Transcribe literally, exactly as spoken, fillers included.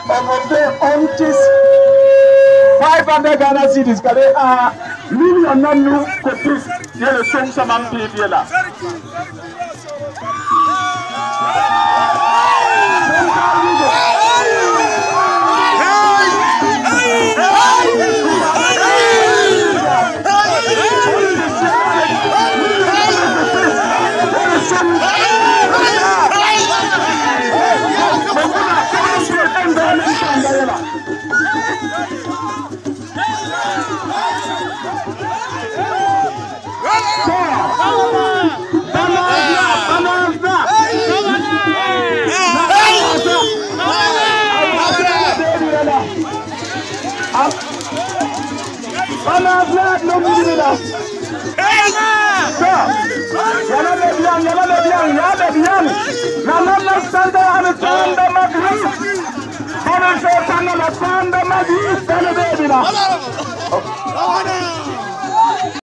Omonde ontis five hundred Ghana cedis kare a million nanu kotis yele song samam pediela. Ana Vlad no mudila. Yana lebian, yana lebian, yana lebian. Nana la sanda ana sanda magri. Ana sanda la sanda magri, sana lebila.